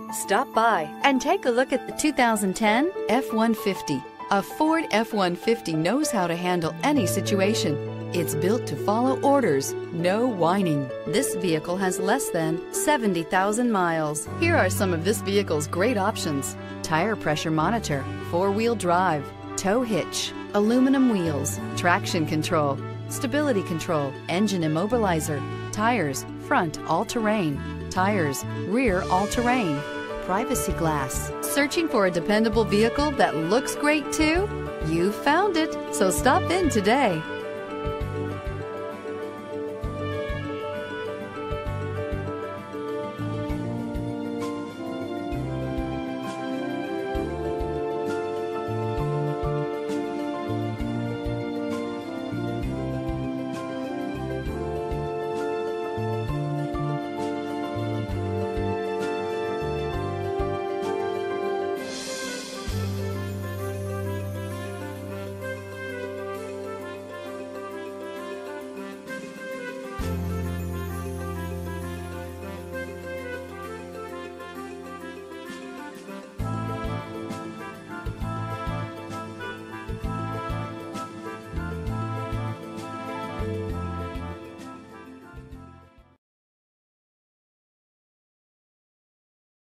Stop by and take a look at the 2010 F-150. A Ford F-150 knows how to handle any situation. It's built to follow orders, no whining. This vehicle has less than 70,000 miles. Here are some of this vehicle's great options: tire pressure monitor, four-wheel drive, tow hitch, aluminum wheels, traction control, stability control, engine immobilizer, tires, front all-terrain, tires, rear all-terrain, privacy glass. Searching for a dependable vehicle that looks great too? You found it, so stop in today.